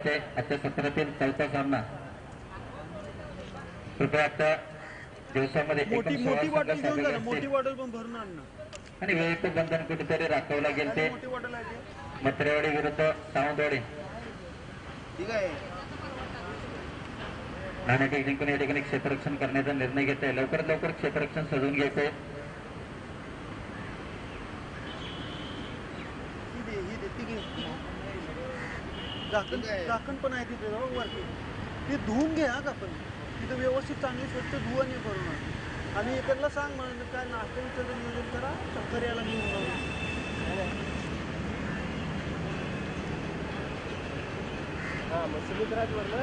करायचे आजच्या सत्रातील चौथा सामना. कृपया आता दिवसामध्ये मोठी बॉटल घेऊन जा, मोठी बॉटल पण भरून आण ना. आणि वेळेचं बंधन कुठेतरी राखावं लागेल. ते मोठी बॉटल आहे ते मत्रेवाडी विरुद्ध सावंतवाडी. ठीक आहे. नाणेफेक जिंकून या ठिकाणी क्षेत्ररक्षण करण्याचा निर्णय घेत आहे. लवकरात लवकर क्षेत्ररक्षण सजवून घ्यायचंय. झाकण पण आहे तिथे वरती, ते धुवून घे हा का पण तिथे व्यवस्थित चांगली स्वच्छ धुवा नाही करून. आणि इकडला सांग म्हणून काय नाश्ता विचारायचं नियोजन करा, चक्कर यायला घेऊन हा मग सुमित्राज वरला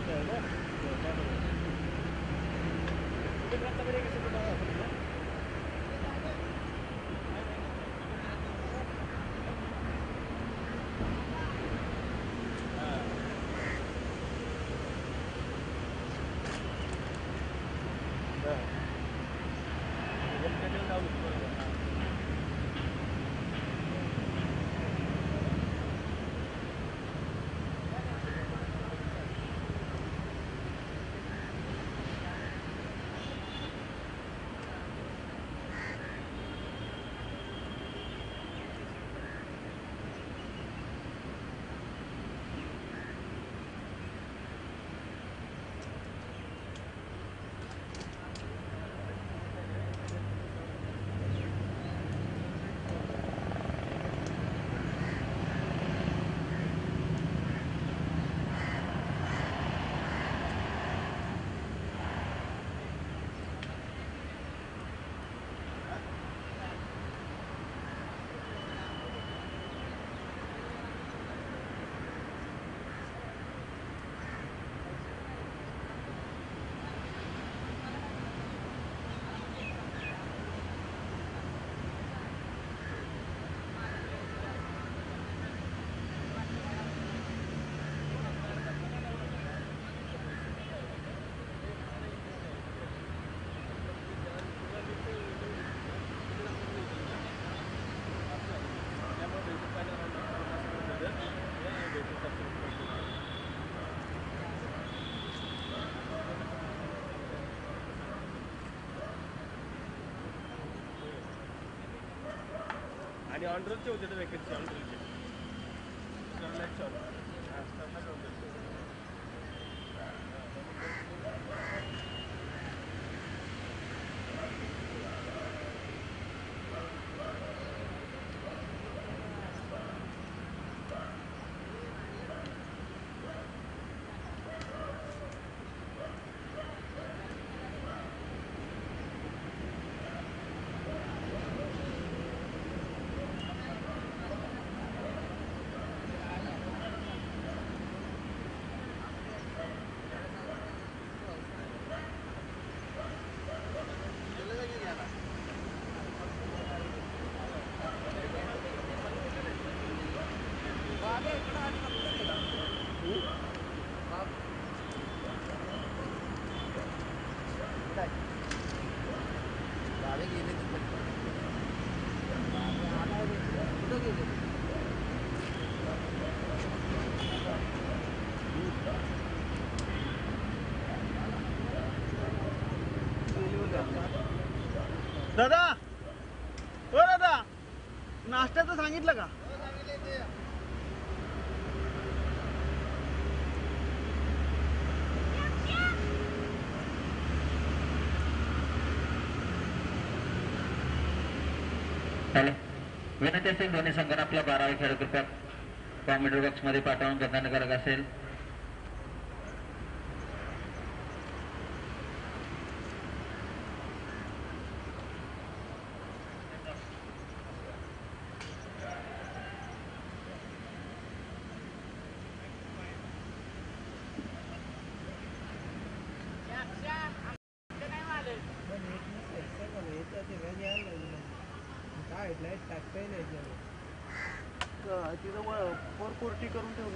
आणि ऑनरोलचे होते तर वेकेन्सी ऑनरोलचे दादा. हो दादा, नाश्त्याचं सांगितलं का? विनंती असेल दोन्ही संघांना आपला 12 खेळ कृपया कॉमेंट बॉक्स मध्ये पाठवून बंधनकारक असेल. तिथं वर कोर्टी करून ठेवलं.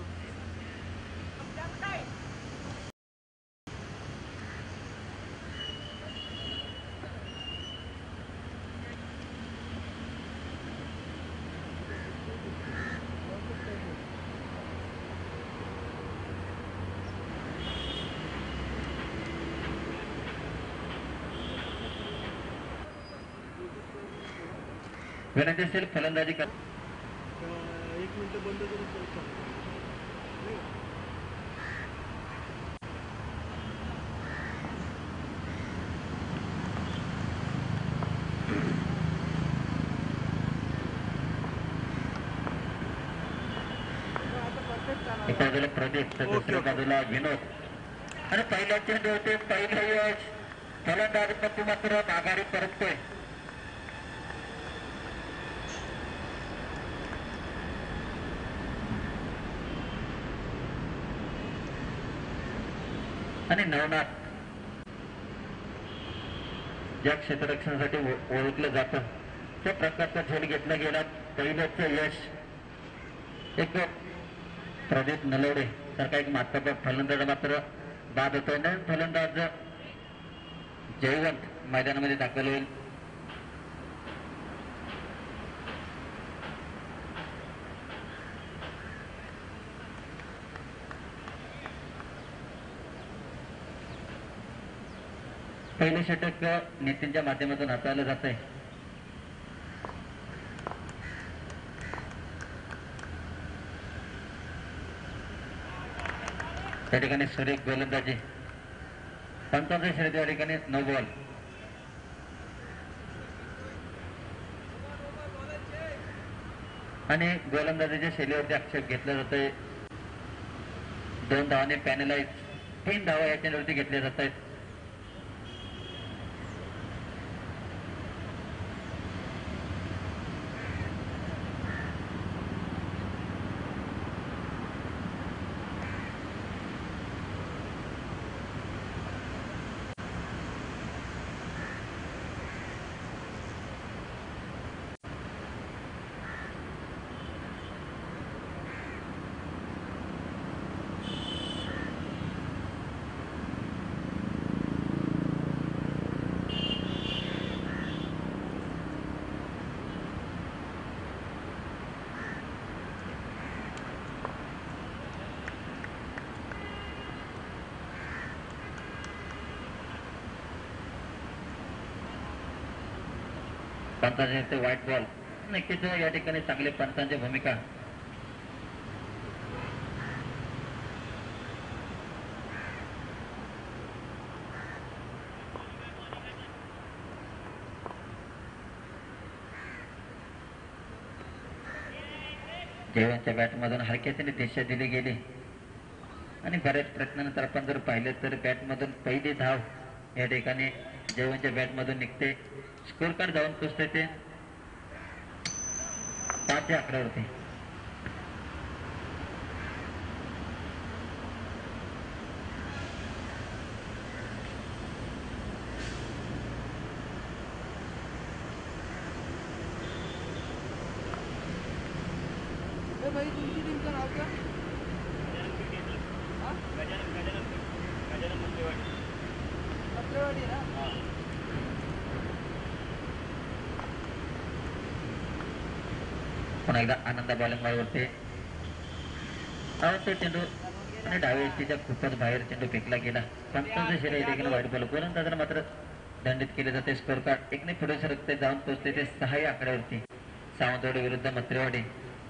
विनंती असेल फलंदाजी कर. एक मिनिट बंद करून पोहोचतो. एका बाजूला प्रदीप तर दुसऱ्या बाजूला विनोद आणि पहिल्या चेंडू होते पहिलं यश फलंदाज मात्र माघारी परततोय. आणि नवनाथ ज्या क्षेत्ररक्षणासाठी ओळखलं जातं त्या प्रकारचा झेल घेतला गेला. पहिल्याच यश एक प्रदीप नलवडे सारखा एक मात्र फलंदाज मात्र बाद होतोय. नवीन फलंदाज जयवंत मैदानामध्ये दाखल होईल. पहिले षटक नेत्यांच्या माध्यमातून हाताळलं जात आहे. त्या ठिकाणी सुरेख गोलंदाजी पंचांचा षटक त्या ठिकाणी नो बॉल. आणि गोलंदाजीच्या शैलीवरती आक्षेप घेतला जातोय. 2 धावाने पॅनलाइज 3 धावा या चेंडूवरती घेतल्या जात आहेत. पंचांचे व्हाईट बॉल नक्कीच या ठिकाणी चांगले पंचांची भूमिका. जयवंतच्या बॅटमधून हलक्याने दिशा दिली गेली आणि बऱ्याच प्रयत्नानंतर आपण जर पाहिलं तर बॅटमधून पहिली धाव या ठिकाणी जयवंतच्या बॅटमधून निघते. स्कोर कार्ड जाऊन पोचते ते 5च्या आकड्यावरती. भाई तुमची टीमचं नाव का? मंत्रेवाडी ना. पुन्हा एकदा आनंद बॉलिंग वरती तो चेंडू आणि डाव्या एसटीच्या खूपच बाहेर चेंडू फेकला गेला. पंचांचं शरीर ठिकाणी वाईट बॉल गोलंदाजाला मात्र दंडित केले जाते. स्कोर कार्ड एकने पुढे सरकते जाऊन पोहोचते ते 6 या आकड्यावरती. सावंतवाडी विरुद्ध मंत्रेवाडी.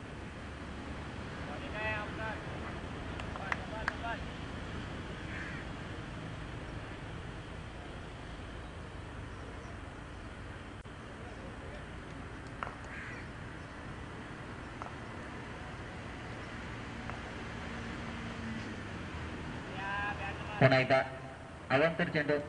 पुन्हा एकदा अवांतर चेंडू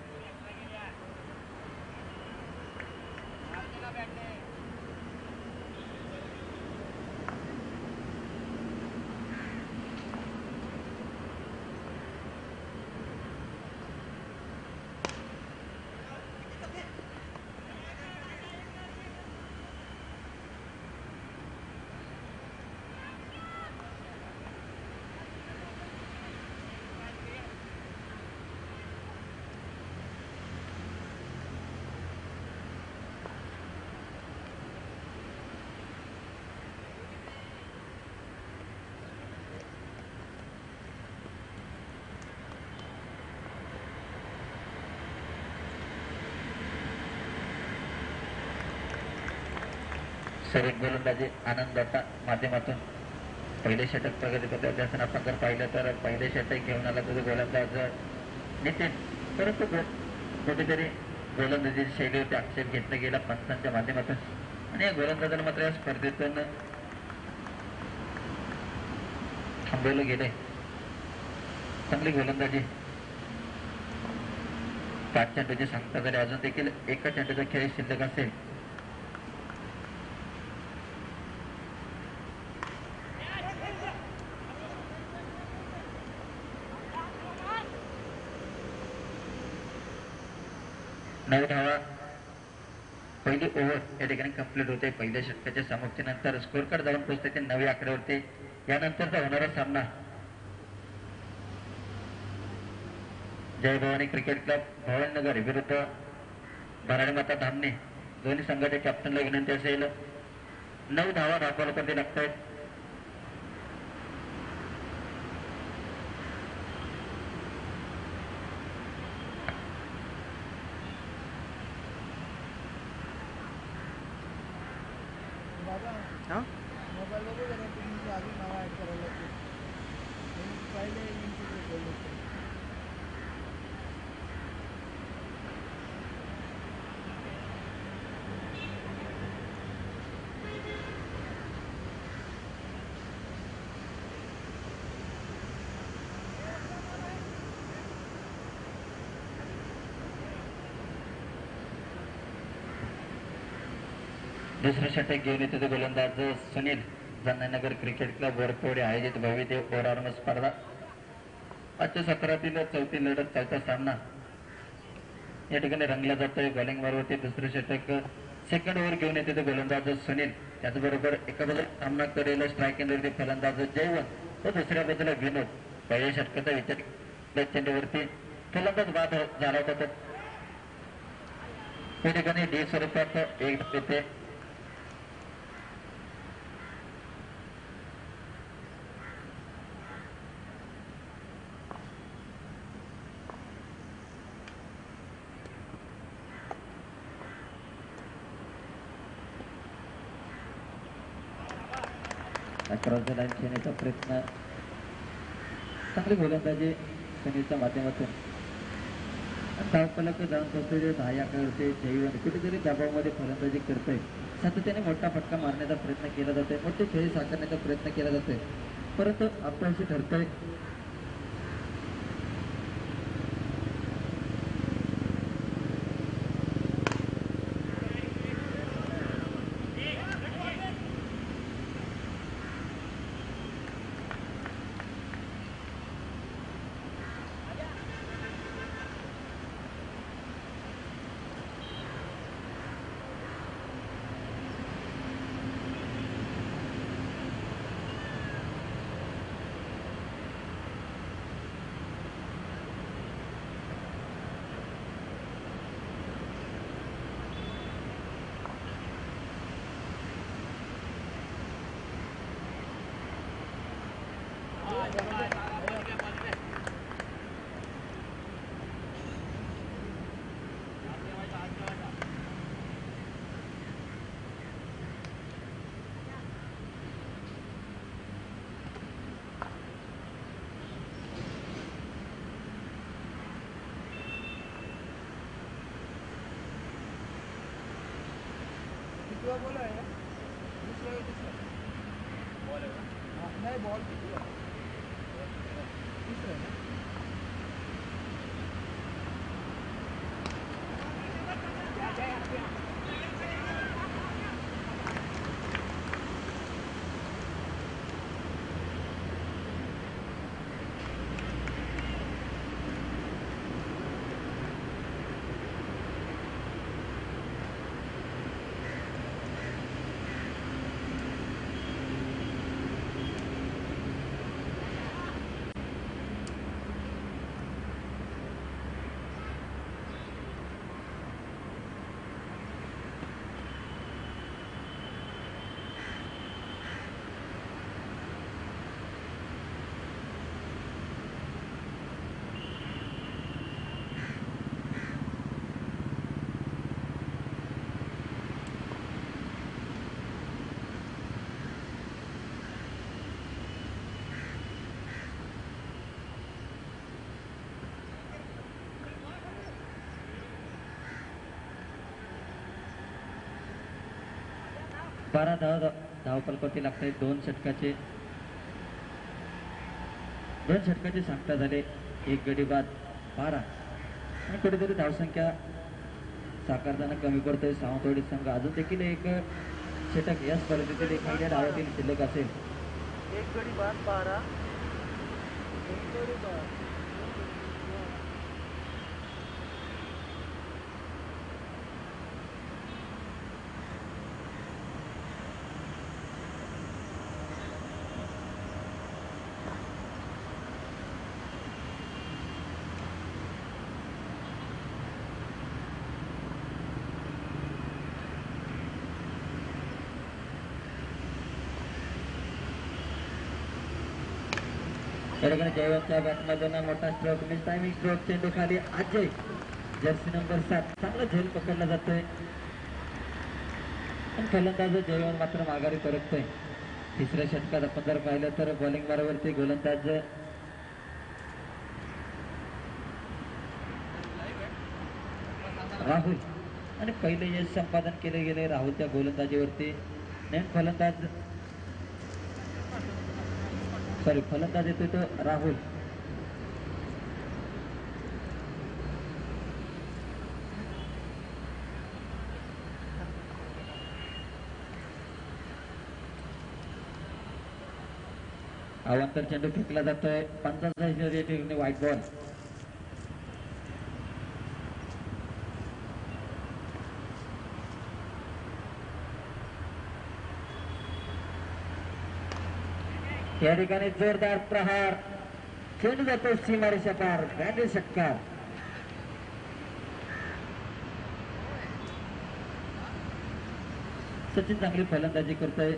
सरीत गोलंदाजी आनंद दत्ता माध्यमातून पहिले षटक प्रगतीपत्र त्याचं आपण जर पाहिलं तर पहिले षटक घेऊन आला तर गोलंदाज नितीन, परंतु कुठेतरी गोलंदाजीची शैलीवरती आक्षेप घेतला गेला पंचांच्या माध्यमातून आणि या गोलंदाजाला मात्र या स्पर्धेतून थांबवलं गेले. चांगली गोलंदाजी 5 चेंडूची सांगता झाली, अजून देखील एका चेंडूचा खेळ शिल्लक असेल. नऊ धावा पहिली ओव्हर या ठिकाणी कंप्लीट होते. पहिल्या षटकाच्या समाप्तीनंतर स्कोर कार्ड जाऊन पोहोचते ते 9 आकड्यावरती. यानंतरचा होणारा सामना जय भवानी क्रिकेट क्लब भवानीनगर विरुद्ध भराडी माता धामणे. दोन्ही संघाच्या कॅप्टनला विनंती असेल 9 धावा राखवायला पण ते लागत आहेत. मोबाईल बघू जरा तुम्ही अजून नाव ॲड करायला पहिले दुसरं षटक घेऊन येतो तो गोलंदाज सुनील. जामनगर क्रिकेट क्लब वरकोडे आयोजित भव्य ओव्हरआर्म स्पर्धा. आजच्या सत्रातील चौथी लढत चौथा सामना या ठिकाणी रंगला जातोय. बॉलिंग वरती दुसरं षटक सेकंड ओव्हर घेऊन येते तो गोलंदाज सुनील. त्याचबरोबर एका बाजूला सामना करेल स्ट्राईक एंडवरती फलंदाज जयवंत व दुसऱ्या बाजूला विनोद. पहिल्या षटकाचा विचार चेंडूवरती फलंदाज बाद झाला होता. त्या ठिकाणी डी स्वरूपात एक येते. क्रॉस लाईन खेळण्याचा प्रयत्न, चांगली गोलंदाजी सुनीलच्या माध्यमातून. धावफलक जाऊन पोहोचलेले 10 आकड्यावरती जयवंत कुठेतरी दबावामध्ये फलंदाजी करतोय. सातत्याने मोठा फटका मारण्याचा प्रयत्न केला जातोय, मोठे खेळी साकारण्याचा प्रयत्न केला जातोय, परंतु अपयशी ठरतोय. बॉल आहे नाही बॉल तिसरं 12 धावपलकोटी लागतात. 2 षटकाचे सांगता झाले. 1 गडी बाद 12 आणि कुठेतरी धावसंख्या साकारताना कमी पडतोय सावंतवाडी संघ. अजून देखील एक षटक या स्पर्धेतील एखाद्या डावातील शिल्लक असेल. 1 गडी बाद 12 गडी बाद. या ठिकाणी जयवंतच्या बॅटमधून मोठा स्ट्रोक मिस टायमिंग स्ट्रोक. चेंडू खाली अजय जर्सी नंबर 7 चांगला झेल पकडला जातोय पण फलंदाज जयवंत मात्र माघारी परततोय. तिसऱ्या षटकात आपण जर पाहिलं तर बॉलिंग बरोबरती गोलंदाज राहुल आणि पहिले यश संपादन केले गेले राहुलच्या गोलंदाजीवरती. फलंदाज येतोय तो राहुल. अवांतर चेंडू फेकला जातोय. 50 व्हाईट बॉल. या ठिकाणी जोरदार प्रहार. चेंडू जातो सीमारेषा पार. 42 षटकार. सचिन चांगली फलंदाजी करतोय.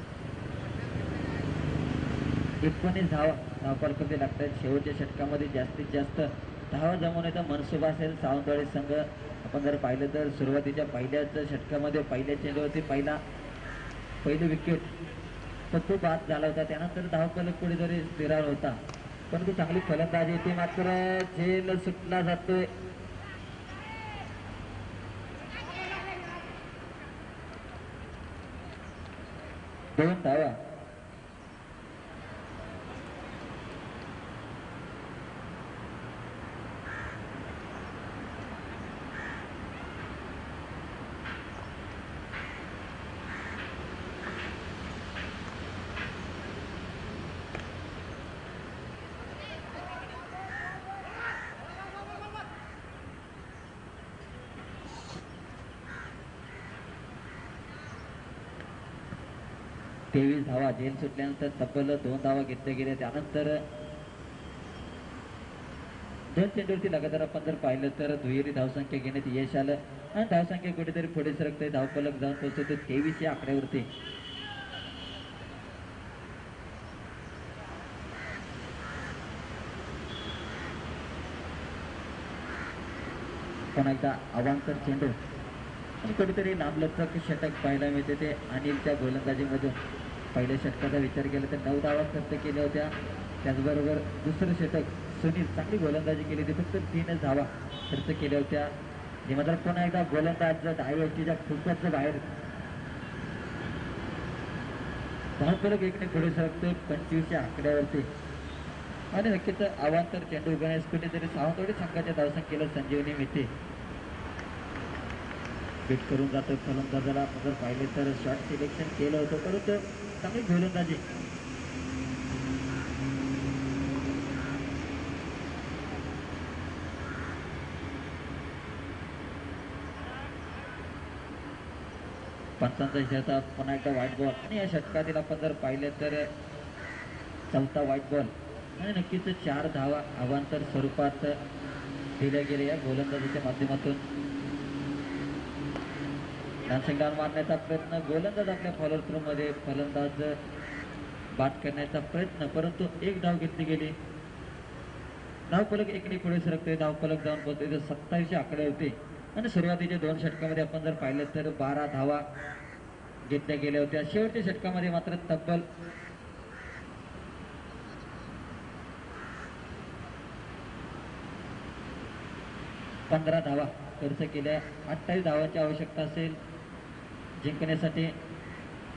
19 धावपलकोटी लागतात. शेवटच्या षटकामध्ये जास्तीत जास्त धावा जमवण्याचा मनसुबा असेल सावंतवाडी संघ. आपण जर पाहिलं तर सुरुवातीच्या पहिल्याच षटकामध्ये पहिल्या चेंडूवरती पहिली विकेट तर तो बाद झाला होता. त्यानंतर धावपलक कुठेतरी स्थिरार होता परंतु चांगली फलंदाजी येते. मात्र झेल सुटला जातोय. दोन धावा. तेवीस धावा. झेल सुटल्यानंतर तब्बल 2 धावा घेतल्या गेल्या. त्यानंतर 2 चेंडूवरती लगातार आपण जर पाहिलं तर दुहेरी धावसंख्या घेण्यात यश आलं आणि धावसंख्या कुठेतरी पुढे सरकते. धावफलक जाऊन पोहोचतो 23 या आकड्यावरती. पण एकदा अवांतर चेंडू आणि कुठेतरी लांबलचक षटक पाहायला मिळते ते अनिलच्या गोलंदाजीमधून. पहिल्या षटकाचा विचार केला तर 9 धावा खर्च केल्या होत्या. त्याचबरोबर दुसरं षटक सुनील चांगली गोलंदाजी केली होती. फक्त 3 धावा खर्च केल्या होत्या. हे मात्र पुन्हा एकदा गोलंदाज धावेच्या खूपच बाहेर. धावफलक एकने पुढे सरकतोय 25 या आकड्यावरती आणि नक्कीच अवांतर चेंडू उगवण्यास कुठेतरी सावंतवाडी संघाच्या धावसंख्येला संजीवनी मिळते. बीट करून जातो फलंदाजाला. जर पाहिले तर शॉट सिलेक्शन केलं होतं परंतु चांगली गोलंदाजी. पंचांचा षटक. पुन्हा एकदा व्हाईट बॉल आणि या षटकातील आपण जर पाहिलं तर 4था व्हाईट बॉल आणि नक्कीच 4 धावा अवांतर स्वरूपात दिल्या गेल्या या गोलंदाजीच्या माध्यमातून. डान्सिंग डाऊन मारण्याचा प्रयत्न. गोलंदाज आपल्या फॉलोअर थ्रू मध्ये फलंदाज बाद करण्याचा प्रयत्न परंतु 1 धाव घेतली गेली. धावफलक एकने पुढे सरकतोय. धावफलक जाऊन पोहोचतोय 27 आकडे होते आणि सुरुवातीच्या 2 षटकामध्ये आपण जर पाहिलं तर 12 धावा घेतल्या गेल्या होत्या. शेवटच्या षटकामध्ये मात्र तब्बल 15 धावा खर्च केल्या. 28 धावांची आवश्यकता असेल जिंकण्यासाठी.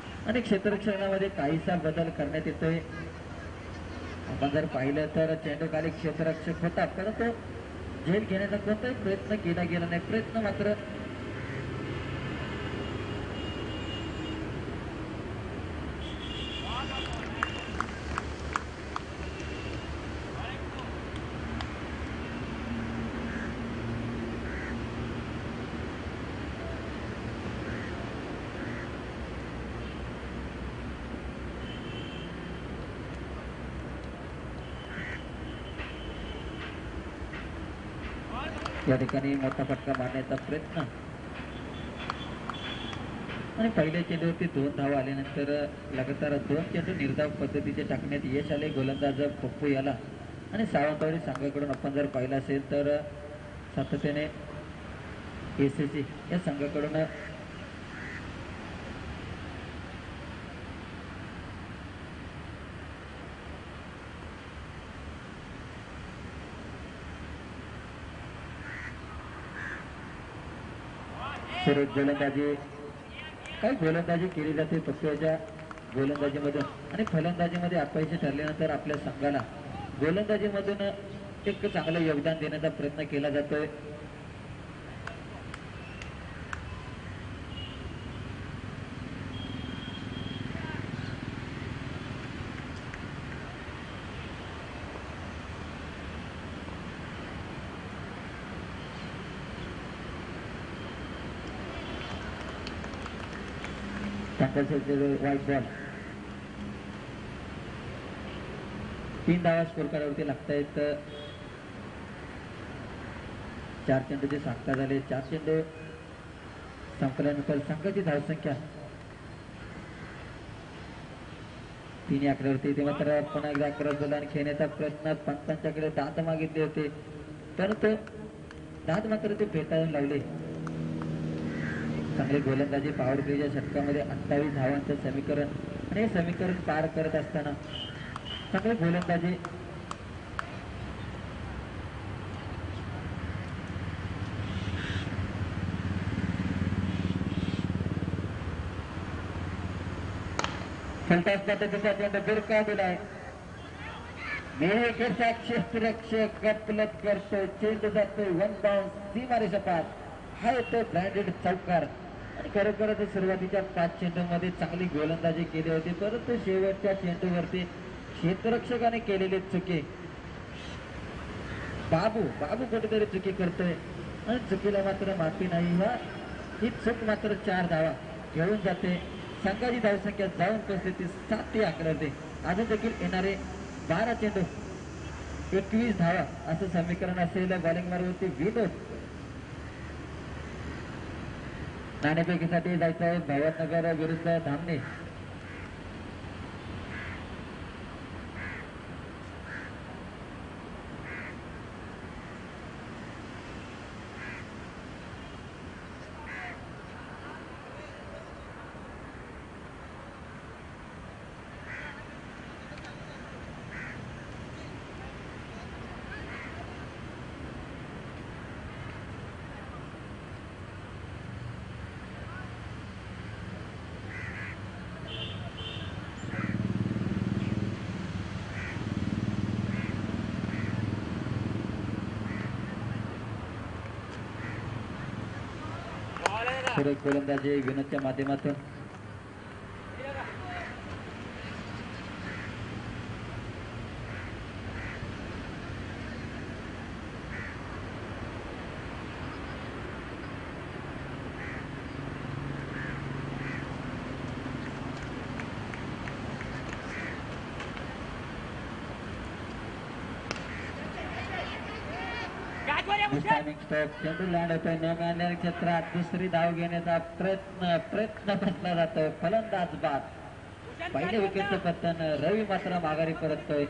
आणि क्षेत्ररक्षणामध्ये काहीसा बदल करण्यात येतोय. आपण जर पाहिलं तर चेंडू खाली क्षेत्ररक्षक होता, परंतु झेल घेण्याचा कोणताही प्रयत्न केला गेला नाही. प्रयत्न मात्र या ठिकाणी मोठा फटका मारण्याचा प्रयत्न आणि पहिल्या चेंडूवरती 2 धावा आल्यानंतर लगातार 2 चेंडू निर्धाव पद्धतीचे टाकण्यात यश आले गोलंदाज पप्पू याला. आणि सावंतवाडी संघाकडून आपण जर पाहिलं असेल तर सातत्याने एसएससी या संघाकडून सर्व गोलंदाजी केली जाते पप्पूच्या गोलंदाजीमधून. आणि फलंदाजीमध्ये अपयशी ठरल्यानंतर आपल्या संघाला गोलंदाजीमधून एक चांगलं योगदान देण्याचा प्रयत्न केला जातोय. वाईट बॉल 3 धावा स्कोर करावरती लागतायत. 4 चेंडूचे सांगता झाले. 4 चेंडू संपल्यानंतर संघाची धावसंख्या 3 आकड्यावरती. ते मात्र पुन्हा एकदा क्रॉस बॉल खेळण्याचा प्रयत्न पंचांच्याकडे दात मागितले होते, परंतु दात मात्र ते फेटाळून लावले. चांगले गोलंदाजी पॉवर प्लेच्या षटकामध्ये 28 धावांचं समीकरण. आणि हे समीकरण पार करत असताना चांगले गोलंदाजी खेळता असताना त्याचा चेंडू बिरका दिलाय. मेळेचा क्षेत्ररक्षक गपलत करतो, चेंडू जातोय 1 बाउन्स सीमारेषा पार. हा येतो ब्रँडेड चौकार. आणि खरोखरच सुरुवातीच्या 5 चेंडूमध्ये चांगली गोलंदाजी केली होती, परंतु शेवटच्या चेंडूवरती क्षेत्ररक्षकाने केलेले चुकी. बाबू कुठेतरी चुकी करतोय आणि चुकीला मात्र माफी नाही. ही चूक मात्र 4 धावा घेऊन जाते. संघाची धावसंख्या जाऊन पोहोचते ती 7 आकड्यावरती. अजून देखील येणारे 12 चेंडू 21 धावा असं समीकरण असेल. बॉलिंग मार्गावरती विनोद नाणेफेकीसाठी जायचं आहे. भैयानगर विरुद्ध धामणे. सुरेख गोलंदाजी विनोदच्या माध्यमातून. चेंडू लँड होतोय न मिळालेल्या क्षेत्रात. दुसरी धाव घेण्याचा प्रयत्न बसला जातोय. फलंदाज बाद. पहिले विकेटचं पतन. रवी मात्र माघारी परततोय.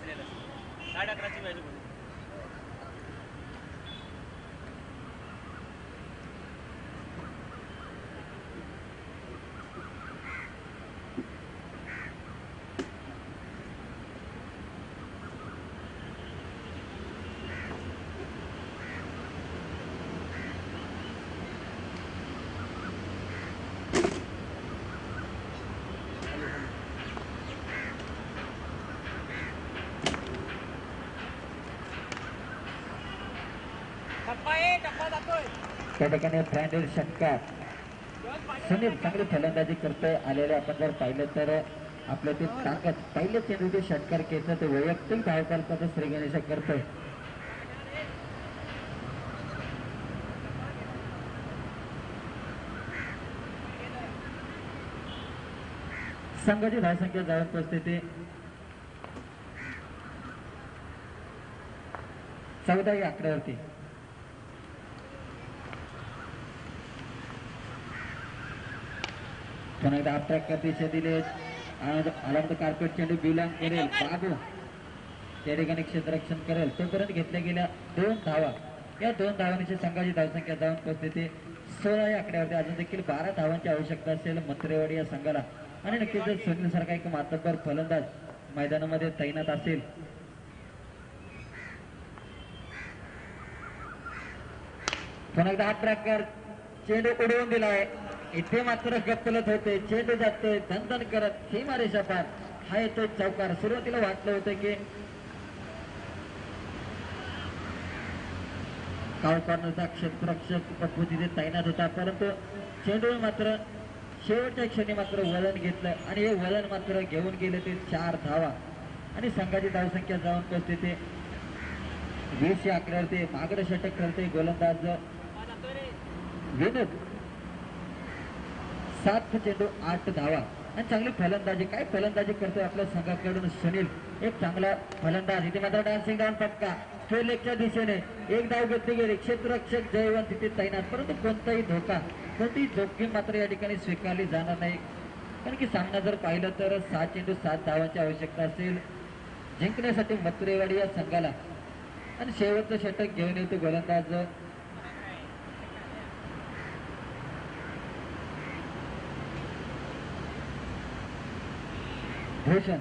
वाजलेलं 11:30ची मॅच होती. त्या ठिकाणी ब्रँडेड षटकार सुनील चांगली फलंदाजी करतोय आलेले आपण जर पाहिलं तर आपलं ते ताकद पहिले चेंडूचे षटकार केलं ते वैयक्तिक धावकल्पाचं श्रीगणेश करतोय. संघाची धावसंख्या जाऊन पोचते ते 14 या आकड्यावरती. पुन्हा एकदा अट्रॅक्ट दिशा दिले आलामत कार्पेट चेंडू बिलॉंग करेल बाबू त्या ठिकाणी क्षेत्ररक्षण करेल तोपर्यंत घेतल्या गेल्या 2 धावा. या 2 धावांची संघाची धावसंख्या जाऊन पोहोचते ते 16 या आकड्यावरती. अजून देखील 12 धावांची आवश्यकता असेल मत्रेवाडी या संघाला आणि नक्कीच जर सुनील सारखा एक मातब्बर फलंदाज मैदानामध्ये तैनात असेल पुन्हा एकदा अट्रॅक्टर चेंडू उडवून दिलाय इथे मात्र गप्पलत होते चेंडू जातोय धनधन करत सीमारेषा पार हा येतोय चौकार. सुरुवातीला वाटलं होतं की काळ कॉर्नरचा क्षेत्ररक्षक पप्पू तिथे तैनात होता परंतु चेंडू मात्र शेवटच्या क्षणी मात्र वळण घेतलं आणि हे वळण मात्र घेऊन गेले ते 4 धावा आणि संघाची धावसंख्या जाऊन पोहोचते ते 20 या आकड्यावरती. मागडं षटक करते गोलंदाज विनोद 7 चेंडू 8 धावा आणि चांगली फलंदाजी काय फलंदाजी करतोय आपल्या संघाकडून सुनील. एक चांगला फलंदाज इथे मात्र डान्सिंग डाऊन फटका स्ट्रेट लेगच्या दिशेने एक धाव घेतली गेली क्षेत्ररक्षक जयवंत तिथे तैनात परंतु कोणताही धोका कोणतीही जोखीम मात्र या ठिकाणी स्वीकारली जाणार नाही कारण की सामना जर पाहिलं तर 7 चेंडू 7 धावांची आवश्यकता असेल जिंकण्यासाठी मत्रेवाडी या संघाला आणि शेवटचं षटक घेऊन येतो गोलंदाज भूषण.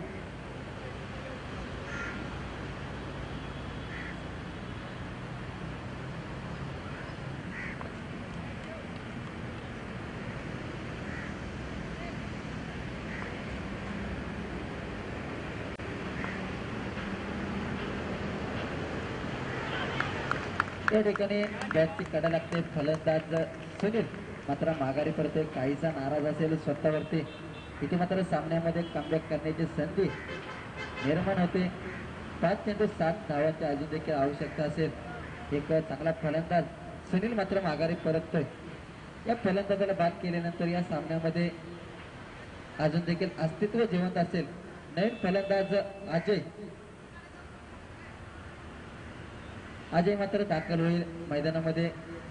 या ठिकाणी बॅटची कडा लागते फलंदाज सुनील मात्र माघारी पडतोय काहीसा नाराज असेल स्वतःवरती. इथे मात्र सामन्यामध्ये कमबॅक करण्याची संधी निर्माण होते. 5 चेंडू 7 धावांची अजून देखील आवश्यकता असेल. एक चांगला फलंदाज सुनील मात्र माघारी परततोय. या फलंदाजाला बाद केल्यानंतर या सामन्यामध्ये अजून देखील अस्तित्व जिवंत असेल. नवीन फलंदाज अजय मात्र दाखल होईल मैदानामध्ये.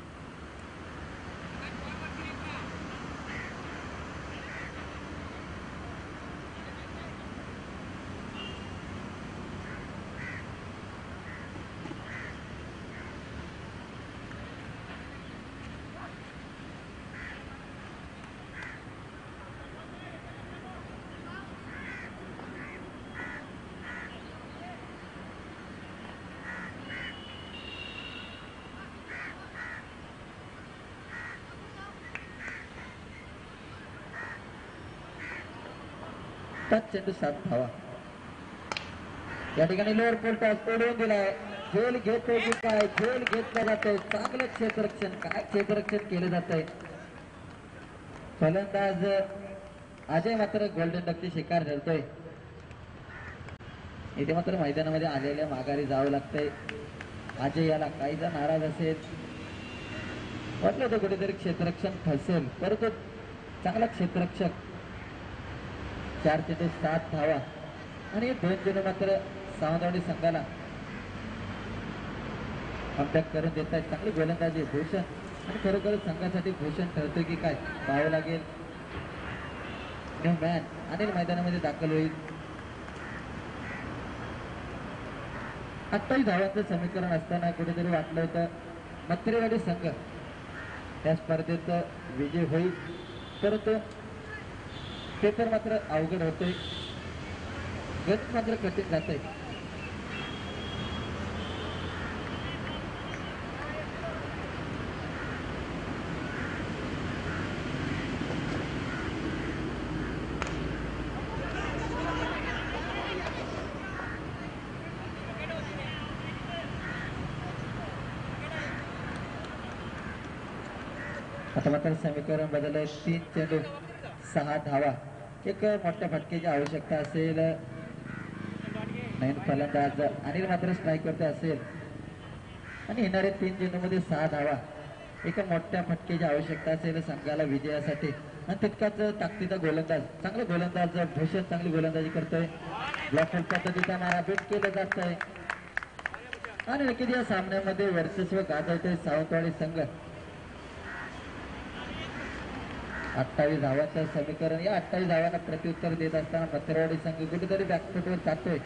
चेंडू 7 धावा. या ठिकाणी लोअर पोल टॉस ओढवून दिलाय. झेल घेतोय की काय झेल घेतलं जातंय. चांगलं क्षेत्ररक्षण काय क्षेत्ररक्षण केलं जातंय. फलंदाज अजय मात्र गोल्डन डकची शिकार धरतोय. इथे मात्र मैदानामध्ये आलेल्या माघारी जावं लागतंय. अजय याला काहीसा नाराज असेल वाटलं होतं कुठेतरी क्षेत्ररक्षण फसेल परंतु चांगला क्षेत्ररक्षक 4 चेंडू 7 धावा आणि 2 चेंडू मात्र सावंतवाडी संघाला कमबॅक करून देत आहेत. चांगली गोलंदाजी भूषण आणि खरोखर संघासाठी भूषण ठरतोय की काय पाहावं लागेल. न्यू मॅन अनिल मैदानामध्ये दाखल होईल. 28 धावांचं समीकरण असताना कुठेतरी वाटलं होतं मत्रेवाडी संघ त्या स्पर्धेत विजय होईल, परंतु ते तर मात्र अवघड होते, गणित मात्र कठीण जाते. आता मात्र समीकरण बदललंय. 3 चेंडू 6 धावा, एक मोठ्या फटकेची आवश्यकता असेल. नवीन फलंदाज अनिल मात्र स्ट्राईकवरती असेल आणि येणारे 3 चेंडूमध्ये 6 धावा, एका मोठ्या फटकेची आवश्यकता असेल संघाला विजयासाठी. आणि तितकाच ताकदीचा गोलंदाज, चांगला गोलंदाज भूषण चांगली गोलंदाजी करतोय. ब्लॉक पद्धतीचा मारा बीट केलं जात आहे आणि नक्कीच या सामन्यामध्ये वर्चस्व गाजवतोय सावंतवाडी संघ. 28 धावांचं समीकरण, या 28 धावांना प्रत्युत्तर देत असताना मत्रेवाडी संघ कुठेतरी बॅकफुटवर जातोय.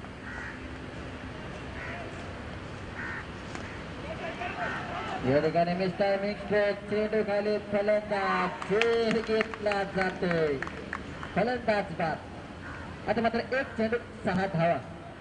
या ठिकाणी मिस्टर मिक्स चेंडू खाली, फलंदाज खेळ घेतला जातोय, फलंदाज बाद. आता मात्र 1 चेंडू 6 धावा.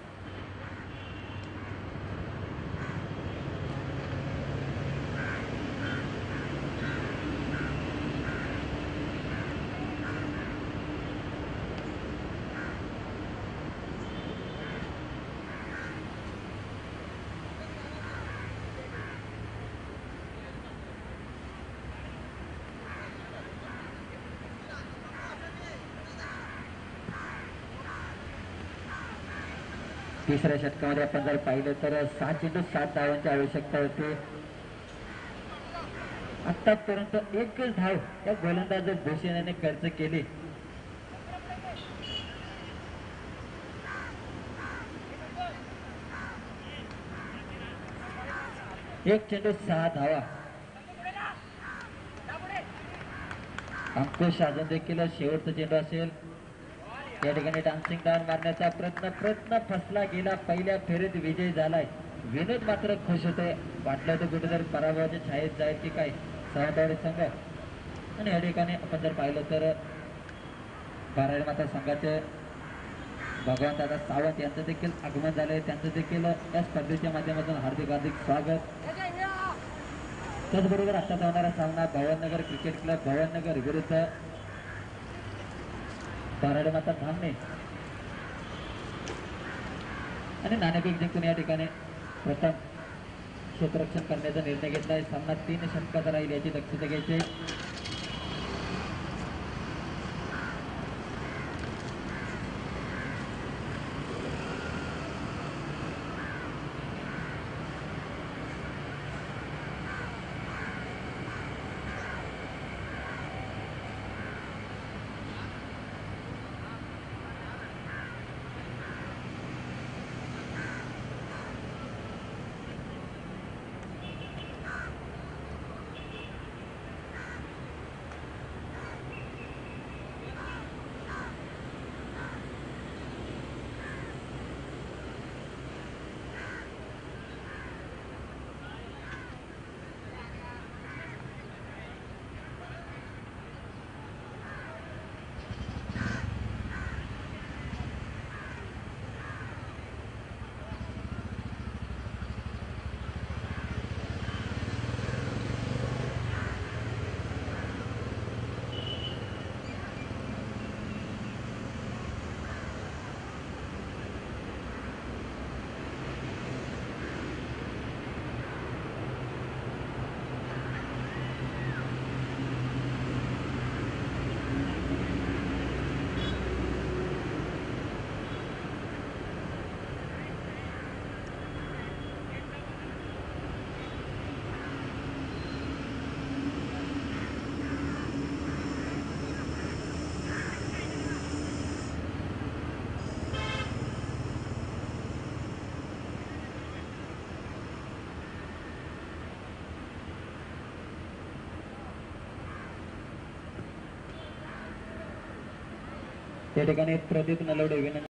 तिसऱ्या षटकामध्ये आपण जर पाहिलं तर 6 चेंडू 7 धावांची आवश्यकता होती. आतापर्यंत 1 धाव या गोलंदाज भूषण याने खर्च केली. एक चेंडू 6 धावा. अंकुश अजून देखील शेवटचा चेंडू असेल. या ठिकाणी डान्सिंग डाऊन मारण्याचा प्रयत्न फसला गेला. पहिल्या फेरीत विजय झालाय. विनोद मात्र खुश होते, वाटलं होतं कुठेतरी पराभवाच्या छायेत जाईल की काय सावंतवाडी संघ. आणि या ठिकाणी आपण जर पाहिलं तर बाराडी माता संघाचे भगवान दादा सावंत यांचं देखील आगमन झालंय. त्यांचं देखील या स्पर्धेच्या माध्यमातून हार्दिक हार्दिक स्वागत. त्याचबरोबर आता होणारा सामना भवननगर क्रिकेट क्लब भवननगर विरुद्ध बाराडी माता धामणे. आणि नाणेफेक जिंकून या ठिकाणी प्रथम क्षेत्ररक्षण करण्याचा निर्णय घेतला आहे. सामना 3 षटकाचा राहील, याची दक्षता घ्यायची. त्या ठिकाणी प्रदीप नलवडे विनंती.